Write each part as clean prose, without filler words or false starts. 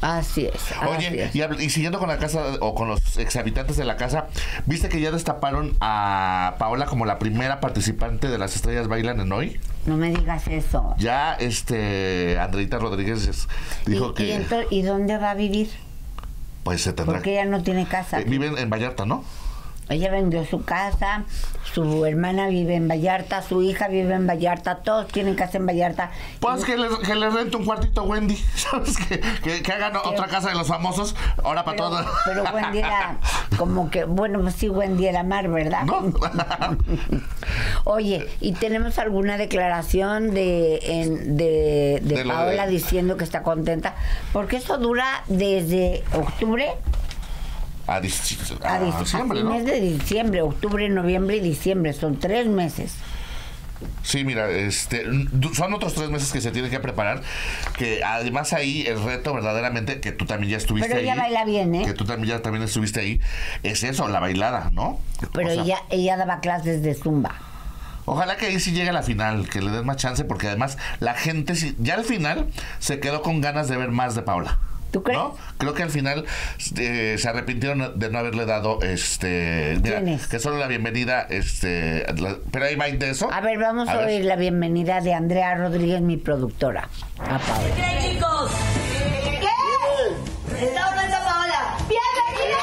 Así es. Oye, y siguiendo con la casa o con los exhabitantes de la casa, ¿viste que ya destaparon a Paola como la primera participante de Las Estrellas Bailan en Hoy? No me digas eso. Ya Andreita Rodríguez dijo que... ¿Y dónde va a vivir? Pues se tendrá... Porque ella no tiene casa. Vive en Vallarta, ¿no? Ella vendió su casa, su hermana vive en Vallarta, su hija vive en Vallarta, todos tienen casa en Vallarta. Pues que le rente un cuartito a Wendy, ¿sabes? Que hagan otra casa de los famosos, ahora para todos. Pero Wendy era como que, bueno, pues sí, Wendy era mar, ¿verdad? ¿No? Oye, ¿y tenemos alguna declaración de Paola diciendo que está contenta? Porque eso dura desde octubre. A diciembre, ¿no? Mes de diciembre, octubre, noviembre y diciembre, son 3 meses. Sí, mira, son otros 3 meses que se tienen que preparar, que además ahí el reto verdaderamente, que tú también ya estuviste ahí. Pero ella baila bien, ¿eh? Que tú también estuviste ahí, es eso, la bailada, ¿no? Pero ella daba clases de zumba. Ojalá que ahí sí llegue a la final, que le den más chance, porque además la gente ya al final se quedó con ganas de ver más de Paola. ¿Tú crees? ¿No? Creo que al final se arrepintieron de no haberle dado mira, que solo la bienvenida, pero hay más de eso. A ver, vamos a oír la bienvenida de Andrea Rodríguez, mi productora, a Paola. ¿Qué, chicos? ¿Qué? Está hablando Paola. ¡Bienvenida!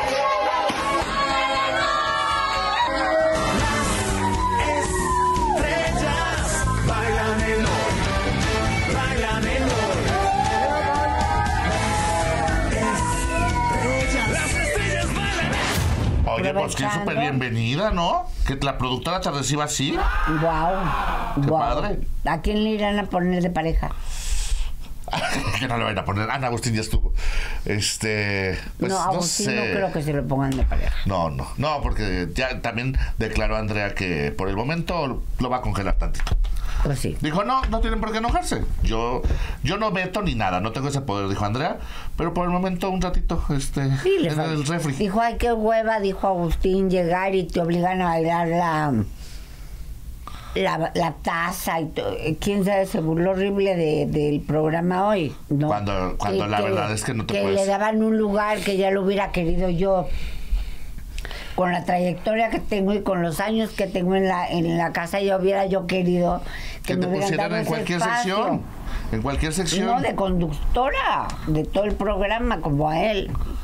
Oye, pues que súper bienvenida, ¿no? Que la productora te reciba así. Wow. Padre. ¿A quién le irán a poner de pareja? Que no le vayan a poner. Ana Agustín ya estuvo. Pues, no, Agustín no creo que se lo pongan de pareja. No, porque ya también declaró Andrea que por el momento lo va a congelar tantito. Pues sí. Dijo, no tienen por qué enojarse. Yo no veto ni nada, no tengo ese poder, dijo Andrea, pero por el momento un ratito, en el refri. Dijo, ay, qué hueva, dijo Agustín, llegar y te obligan a bailar la taza y quién sabe, se burló horrible del programa hoy, ¿no? Cuando la verdad es que no te que puedes... le daban un lugar que ya lo hubiera querido yo. Con la trayectoria que tengo y con los años que tengo en la casa, yo hubiera querido que me te hubieran pusieran dado en cualquier espacio. sección. En cualquier sección. No, de conductora, de todo el programa, como a él.